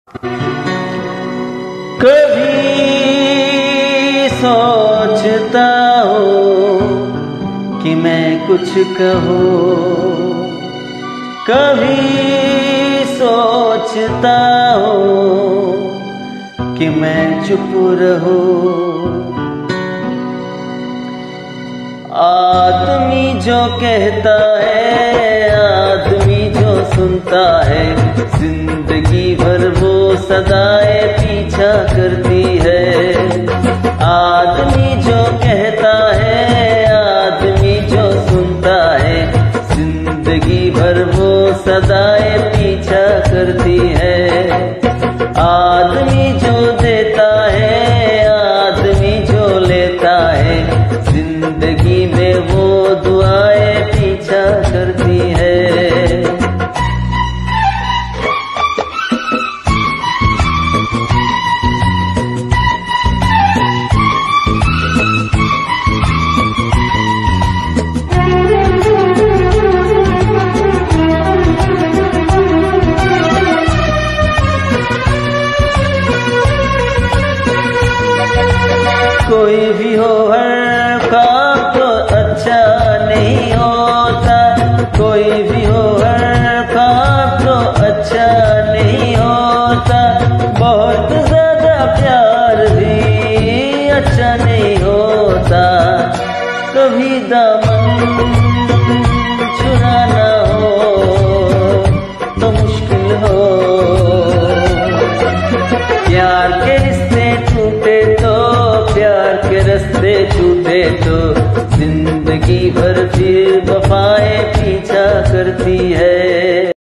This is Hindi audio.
कभी सोचता हूँ कि मैं कुछ कहूँ, कभी सोचता हूँ कि मैं चुप रहूँ। आदमी जो कहता है, आदमी जो सुनता है, जिंदगी भर वो सदाएं पीछा करती है। आदमी जो कहता है, आदमी जो सुनता है, जिंदगी भर वो सदाएं पीछा करती है। आदमी जो देता है, आदमी जो लेता है, जिंदगी में वो दुआएं पीछा करती है। कोई भी हो, हर काम तो अच्छा नहीं होता। कोई भी हो, हर काम तो अच्छा नहीं होता। बहुत ज्यादा प्यार भी अच्छा नहीं होता। कभी दामन छुड़ाना हो तो मुश्किल हो। प्यार के रिश्ते टूटे तो, प्यार के रास्ते छूटे तो, जिंदगी भर फिर वफाएं पीछा करती है।